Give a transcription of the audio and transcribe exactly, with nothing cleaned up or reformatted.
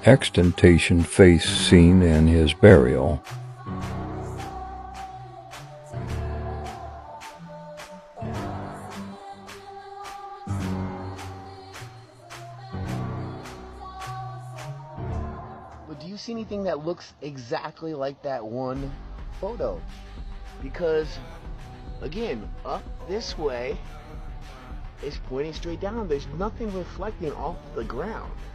extentation face seen in his burial. But do you see anything that looks exactly like that one photo? Because, again, up this way is pointing straight down. There's nothing reflecting off the ground.